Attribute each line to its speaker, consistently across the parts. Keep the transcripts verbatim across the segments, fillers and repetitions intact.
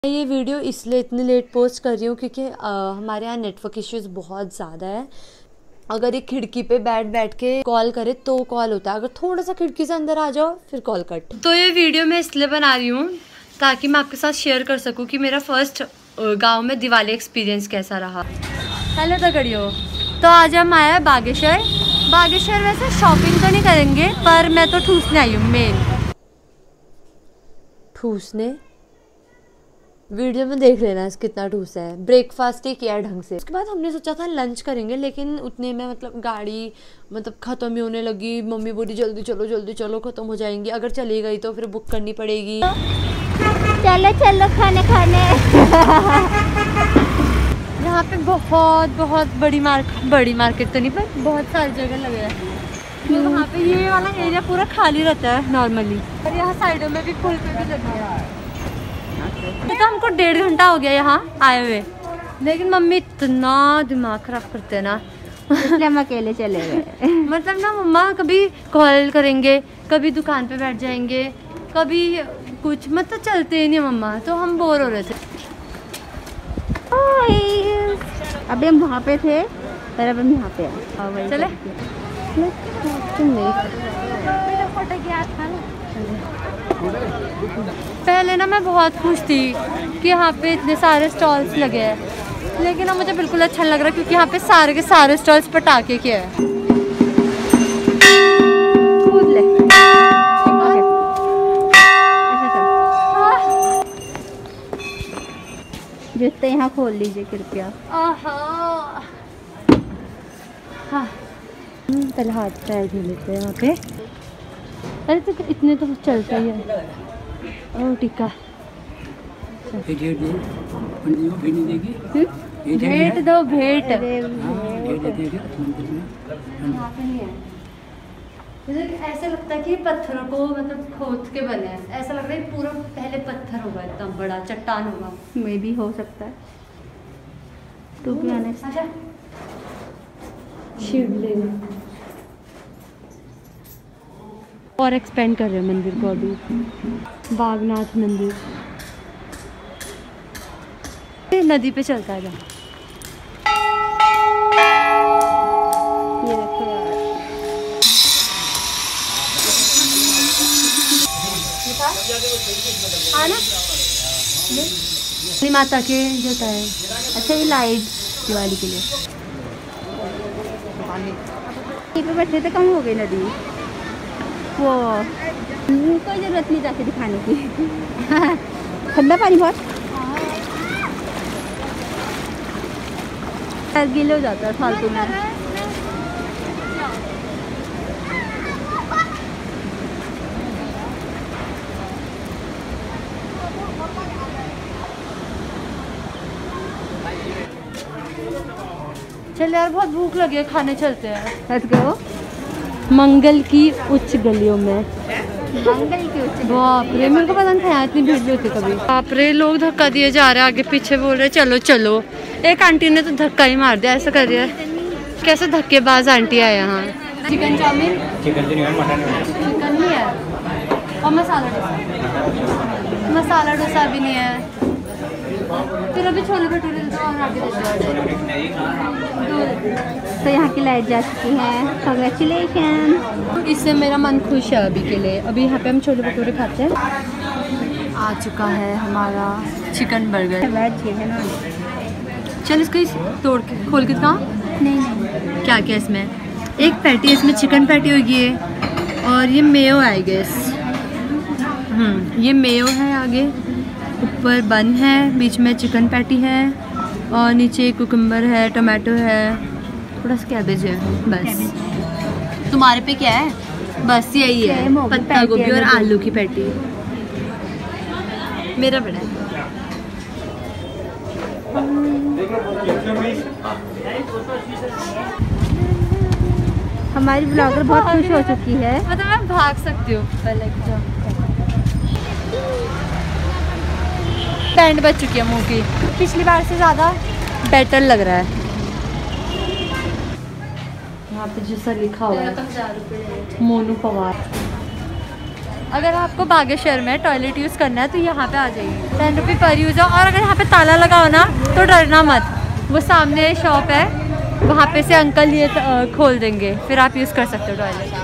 Speaker 1: ये वीडियो इसलिए इतनी लेट पोस्ट कर रही हूँ क्योंकि हमारे यहाँ नेटवर्क इश्यूज बहुत ज़्यादा है। अगर एक खिड़की पे बैठ बैठ के कॉल करे तो कॉल होता है, अगर थोड़ा सा खिड़की से अंदर आ जाओ फिर कॉल कट। तो ये वीडियो मैं इसलिए बना रही हूँ ताकि मैं आपके साथ शेयर कर सकूँ कि मेरा फर्स्ट गांव में दिवाली एक्सपीरियंस कैसा रहा। हेलो तगड़ियो, तो आज हम आए हैं बागेश्वर। बागेश्वर वैसे शॉपिंग तो नहीं करेंगे पर मैं तो ठूसने आई हूँ। मेन ठूसने वीडियो में देख लेना कितना ठूसा है। ब्रेकफास्ट ही किया ढंग से, उसके बाद हमने सोचा था लंच करेंगे, लेकिन उतने में मतलब गाड़ी मतलब ख़त्म ही होने लगी। मम्मी बोली जल्दी चलो जल्दी चलो ख़त्म हो जाएंगी, अगर चली गई तो फिर बुक करनी पड़ेगी।
Speaker 2: चलो चलो खाने खाने।
Speaker 1: यहाँ पे बहुत बहुत बड़ी मार्केट बड़ी मार्केट तो नहीं पर बहुत सारी जगह लगे हैं। तो वहाँ पे ये वाला एरिया पूरा खाली रहता है नॉर्मली, और यहाँ साइडों में भी फूल पे भी लगे हैं। तो हमको डेढ़ घंटा हो गया यहाँ आए हुए, लेकिन मम्मी इतना दिमाग खराब करते हैं ना,
Speaker 2: इसलिए हम अकेले चले गए।
Speaker 1: मतलब ना मम्मा कभी कॉल करेंगे, कभी दुकान पे बैठ जाएंगे, कभी कुछ, मतलब चलते ही नहीं मम्मा। तो हम बोर हो रहे थे।
Speaker 2: अभी हम वहाँ पे थे पर अब हम यहाँ पे हैं।
Speaker 1: चले पहले ना मैं बहुत खुश थी कि यहाँ पे इतने सारे स्टॉल्स लगे हैं, लेकिन अब मुझे बिल्कुल अच्छा नहीं लग रहा क्योंकि यहाँ पे सारे के सारे स्टॉल्स पटाखे के हैं।
Speaker 2: कूद ले। जूते यहाँ खोल लीजिए कृपया।
Speaker 1: हाँ पहले हाथ पैर धो लेते हैं यहाँ पे। अरे तो इतने तो चलता ही है। ओ टीका भेंट दो भेंट। ऐसा लगता है कि पत्थरों को मतलब खोद के बने हैं, ऐसा लग रहा है पूरा पहले पत्थर होगा, इतना बड़ा चट्टान होगा।
Speaker 2: मे भी हो सकता है। To be honest.
Speaker 1: अच्छा शिवलिंग और एक्सपेंड कर रहे हैं मंदिर को अभी। बागनाथ मंदिर नदी पे चलता है।
Speaker 2: ये देखो
Speaker 1: यार आना माता के जाता है।
Speaker 2: अच्छा ये लाइट दिवाली के लिए यहीं पे बैठे थे, कम हो गई नदी। वो कोई जरूरत नहीं जाके दिखाने की। ठंडा पानी बहुत गीले हो जाता है फालतू में।
Speaker 1: चल यार बहुत भूख लगी है, खाने चलते हैं।
Speaker 2: Let's go.
Speaker 1: मंगल की उच्च गलियों में।
Speaker 2: मंगल की उच्च
Speaker 1: बाप रे, मेरे को पता नहीं था यहाँ इतनी भीड़ भी होती कभी। बाप रे, लोग धक्का दिए जा रहे हैं, आगे पीछे बोल रहे चलो चलो। एक आंटी ने तो धक्का ही मार दिया, ऐसा कर रही है। कैसे धक्केबाज आंटी है यहाँ। चिकन चाउमीन, चिकन चिकन नहीं है, और मसाला डोसा मसाला डोसा भी नहीं है। फिर अभी छोले भटूरे और आगे
Speaker 2: तो यहाँ की लाइट जा चुकी है। कांग्रेचुलेशन।
Speaker 1: इससे मेरा मन खुश है अभी के लिए। अभी यहाँ पे हम छोले भटूरे खाते हैं। आ चुका है हमारा चिकन बर्गर। चल इसको इस तोड़ के खोल के दिखाओ।
Speaker 2: नहीं नहीं
Speaker 1: क्या क्या इसमें, एक पैटी इसमें चिकन पैटी होगी है, और ये मेयो आई गेस। हम्म ये मेयो है, आगे ऊपर बन है, बीच में चिकन पैटी है, और नीचे कुकुम्बर है, टमाटो है, थोड़ा सा कैबेज है। बस तुम्हारे पे क्या है? बस यही है, पत्ता गोभी और आलू की पैटी। मेरा बड़ा है।
Speaker 2: हमारी ब्लॉगर बहुत खुश हो चुकी है।
Speaker 1: मतलब मैं भाग सकती हूँ पहले। बैंड बज चुकी है मुंह की, पिछली बार से ज़्यादा बेटर लग रहा है। यहाँ पे जैसा लिखा हुआ है मोनू पवार। अगर आपको बागेश्वर में टॉयलेट यूज़ करना है तो यहाँ पे आ जाइए, टेन रुपी पर यूज़ है। और अगर यहाँ पे ताला लगा हो ना तो डरना मत, वो सामने शॉप है, वहाँ पे से अंकल ये खोल देंगे, फिर आप यूज़ कर सकते हो टॉयलेट।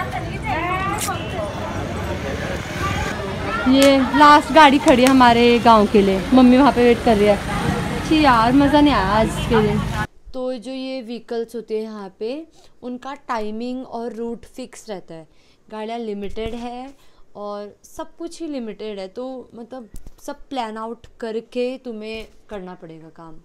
Speaker 1: ये लास्ट गाड़ी खड़ी है हमारे गांव के लिए, मम्मी वहाँ पे वेट कर रही है। अच्छी यार, मज़ा नहीं आया आज के दिन। तो जो ये व्हीकल्स होते हैं यहाँ पे, उनका टाइमिंग और रूट फिक्स रहता है, गाड़ियाँ लिमिटेड है और सब कुछ ही लिमिटेड है, तो मतलब सब प्लान आउट करके तुम्हें करना पड़ेगा काम।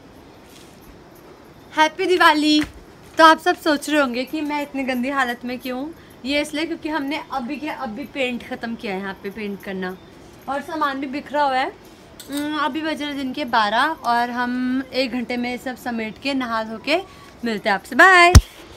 Speaker 1: हैप्पी दिवाली। तो आप सब सोच रहे होंगे कि मैं इतनी गंदी हालत में क्यों, ये इसलिए क्योंकि हमने अभी के अभी पेंट ख़त्म किया है यहाँ पे पेंट करना, और सामान भी बिखरा हुआ है। अभी बज रहे दिन के बारह और हम एक घंटे में सब समेट के नहा धो के मिलते हैं आपसे, बाय।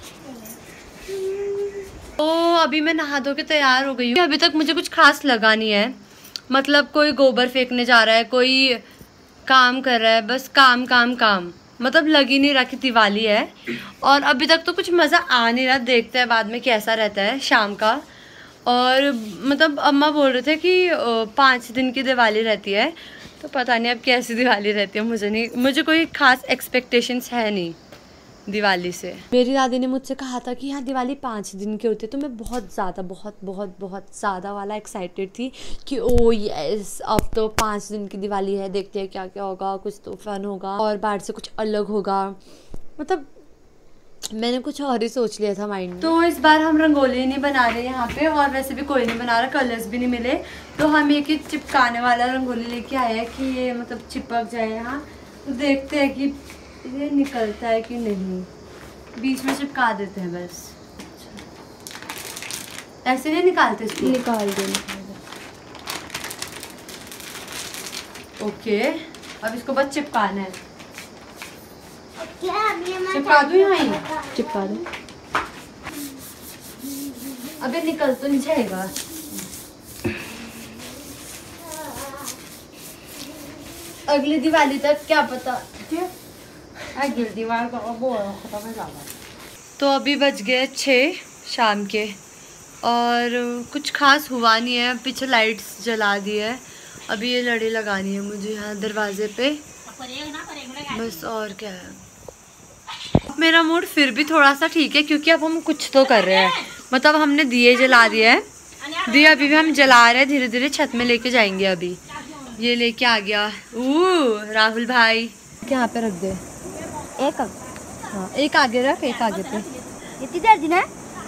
Speaker 1: तो अभी मैं नहा धो के तैयार हो गई हूँ। अभी तक मुझे कुछ खास लगा नहीं है, मतलब कोई गोबर फेंकने जा रहा है, कोई काम कर रहा है, बस काम काम काम, मतलब लग ही नहीं रहा कि दिवाली है। और अभी तक तो कुछ मज़ा आ नहीं रहा, देखते हैं बाद में कैसा रहता है शाम का। और मतलब अम्मा बोल रहे थे कि पाँच दिन की दिवाली रहती है, तो पता नहीं अब कैसी दिवाली रहती है, मुझे नहीं, मुझे कोई ख़ास एक्सपेक्टेशंस है नहीं दिवाली से। मेरी दादी ने मुझसे कहा था कि हाँ दिवाली पाँच दिन की होती है, तो मैं बहुत ज़्यादा बहुत बहुत बहुत ज़्यादा वाला एक्साइटेड थी कि ओ यस अब तो पाँच दिन की दिवाली है, देखते हैं क्या क्या होगा, कुछ तो फन होगा और बाहर से कुछ अलग होगा, मतलब मैंने कुछ और ही सोच लिया था माइंड में। तो इस बार हम रंगोली नहीं बना रहे यहाँ पे, और वैसे भी कोई नहीं बना रहा, कलर्स भी नहीं मिले, तो हम एक ही चिपकाने वाला रंगोली लेके आए हैं कि ये मतलब चिपक जाए यहाँ। तो देखते हैं कि ये निकलता है कि नहीं, बीच में चिपका देते हैं बस। ऐसे नहीं निकालते इसको, निकाल दे निकाल दे। ओके, अब इसको बस चिपकाना है। चिपका दूं यहाँ ही, चिपका दूं। अबे निकल तो नहीं जाएगा। अगली दिवाली तक क्या पता, अगली दिवाली का वो खत्म हो जाएगा। तो अभी बज गए छः शाम के और कुछ खास हुआ नहीं है, पीछे लाइट्स जला दी है। अभी ये लड़ी लगानी है मुझे यहाँ दरवाजे पे, बस और क्या है। मेरा मूड फिर भी थोड़ा सा ठीक है क्योंकि अब हम कुछ तो कर रहे हैं, मतलब हमने दिए जला दिए हैं, दिए अभी भी हम जला रहे हैं, धीरे धीरे छत में लेके जाएंगे। अभी ये लेके आ गया ऊ राहुल भाई, यहाँ पे रख दे एक, हाँ एक आगे रख, एक आगे पे।
Speaker 2: इतनी देर दिन है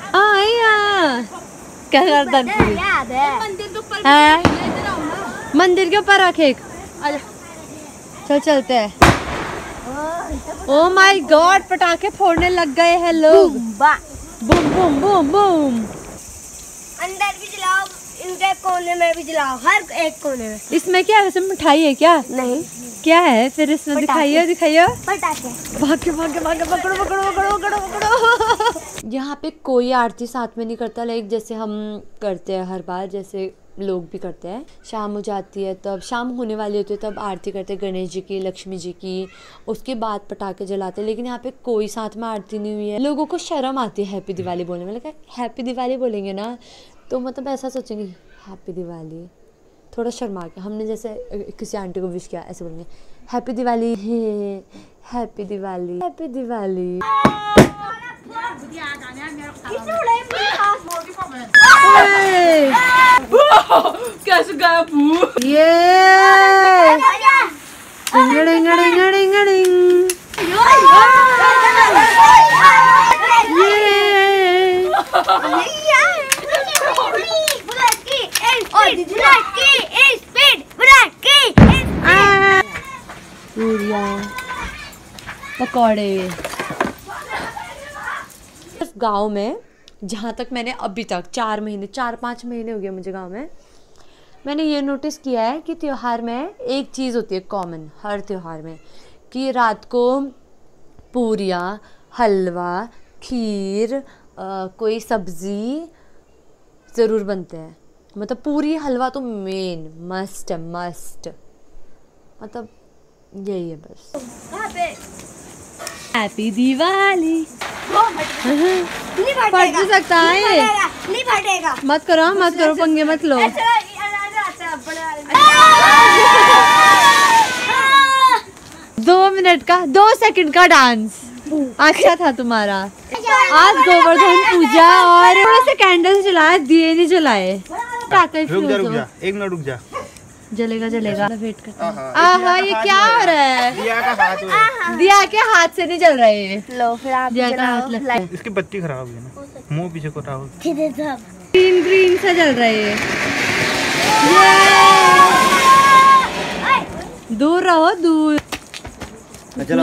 Speaker 1: क्या करता है, मंदिर के ऊपर रख एक, चल चलते हैं। ओ माय गॉड, पटाखे फोड़ने लग गए हैं लोग, बूम बूम बूम बूम।
Speaker 2: अंदर भी जलाओ, इनके कोने में भी जलाओ, हर एक कोने में।
Speaker 1: इसमें क्या है, इसमें मिठाई है क्या?
Speaker 2: नहीं,
Speaker 1: क्या है फिर इसमें? दिखाइए दिखाइए।
Speaker 2: पटाखे।
Speaker 1: भागे भागे भागे, पकड़ो पकड़ो पकड़ो पकड़ो पकड़ो। यहाँ पे कोई आरती साथ में नहीं करता, लाइक जैसे हम करते हैं हर बार, जैसे लोग भी करते हैं। शाम हो जाती है, तब शाम होने वाली होती है, तब आरती करते हैं गणेश जी की, लक्ष्मी जी की, उसके बाद पटाखे जलाते हैं। लेकिन यहाँ पे कोई साथ में आरती नहीं हुई है। लोगों को शर्म आती है हैप्पी दिवाली बोलने में, लगा हैप्पी दिवाली बोलेंगे ना तो मतलब ऐसा सोचेंगे हैप्पी दिवाली, थोड़ा शर्मा के। हमने जैसे किसी आंटी को विश किया, ऐसे बोलेंगे happy Diwali, happy Diwali, happy Diwali. कैसे गया ये डिंग डिंग डिंग डिंग। पकौड़े गांव में, जहाँ तक मैंने अभी तक चार महीने चार पाँच महीने हो गए मुझे गांव में, मैंने ये नोटिस किया है कि त्योहार में एक चीज़ होती है कॉमन हर त्योहार में, कि रात को पूरियाँ, हलवा, खीर, आ, कोई सब्ज़ी ज़रूर बनते हैं। मतलब पूरी हलवा तो मेन मस्ट है, मस्ट, मतलब यही है बस। हैप्पी दिवाली फट सकता है।
Speaker 2: नहीं फटेगा।
Speaker 1: मत करो मत करो, पंगे मत लो। दो मिनट का, दो सेकंड का डांस अच्छा था तुम्हारा। आज गोवर्धन पूजा और थोड़े से कैंडल्स जलाए, दिए नहीं जलाए।
Speaker 3: रुक जा रुक जा एक मिनट रुक जा।
Speaker 1: जलेगा जलेगा वेट करते हैं। आहा ये क्या हो रहा है?
Speaker 3: दिया का हाथ,
Speaker 1: दिया के हाथ से नहीं जल रहे हैं।
Speaker 2: लो फिर आप
Speaker 1: दिया का हाथ लगता है।
Speaker 3: इसकी बत्ती खराब है ना, मुंह पीछे को उठाओ।
Speaker 1: ग्रीन ग्रीन से जल रहे हैं। दूर रहो दूर।
Speaker 3: चलो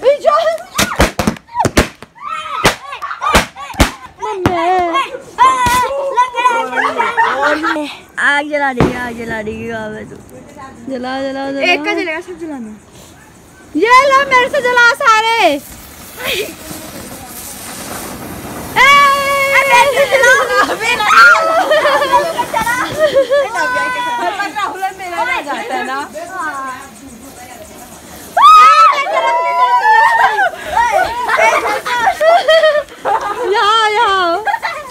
Speaker 2: आग जला देगी, आग जला देगी।
Speaker 1: जला जला जला।
Speaker 2: एक का जलेगा, सब जलाना।
Speaker 1: ये लो मेरे से जला सारे। यहाँ यहाँ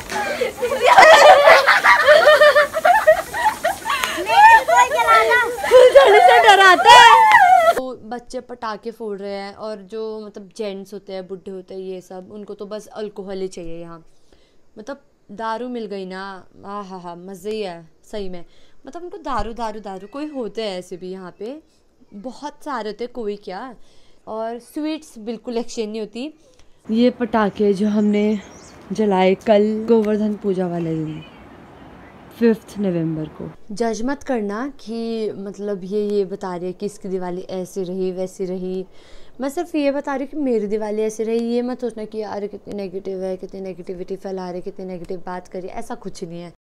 Speaker 1: से डराते हैं। तो बच्चे पटाखे फोड़ रहे हैं और जो मतलब जेंट्स होते हैं, बुढ़े होते हैं, ये सब उनको तो बस अल्कोहल ही चाहिए। यहाँ मतलब दारू मिल गई ना, हाँ हाँ हाँ मज़े ही है सही में। मतलब उनको दारू दारू दारू कोई होते हैं ऐसे भी यहाँ पे बहुत सारे होते हैं, कोई क्या। और स्वीट्स बिल्कुल एक्सचेंज नहीं होती। ये पटाखे जो हमने जलाए कल गोवर्धन पूजा वाले दिन फिफ्थ नवंबर को। जज मत करना कि मतलब ये ये बता रही है कि इसकी दिवाली ऐसी रही वैसी रही। मैं सिर्फ ये बता रही हूँ कि मेरी दिवाली ऐसी रही। ये मत सोचना कि यार कितनी नेगेटिव है, कितनी नेगेटिविटी फैला रही है, कितनी नेगेटिव बात करी, ऐसा कुछ नहीं है।